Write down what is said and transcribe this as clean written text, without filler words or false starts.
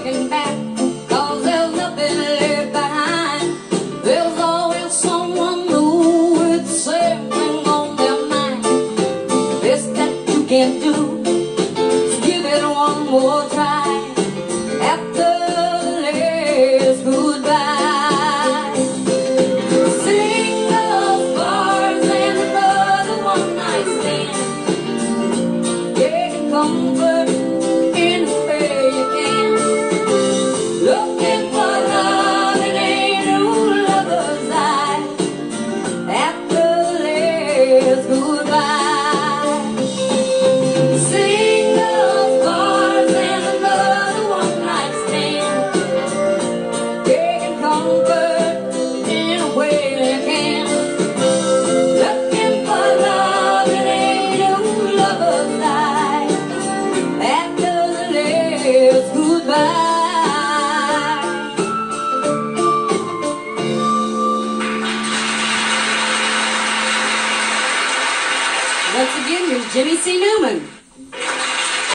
looking back, 'cause there's nothing left behind. There's always someone new with something on their mind. Best that you can do is give it one more try after the last goodbye. Sing those bars and another one night stand. Get comfort in the way you can. Looking for love in a new lover's eye after the last goodbye. Sing those bars and another one night stand. Taking comfort in a way you can. Looking for love in a new lover's eye after the last goodbye. Once again, here's Jimmy C. Newman.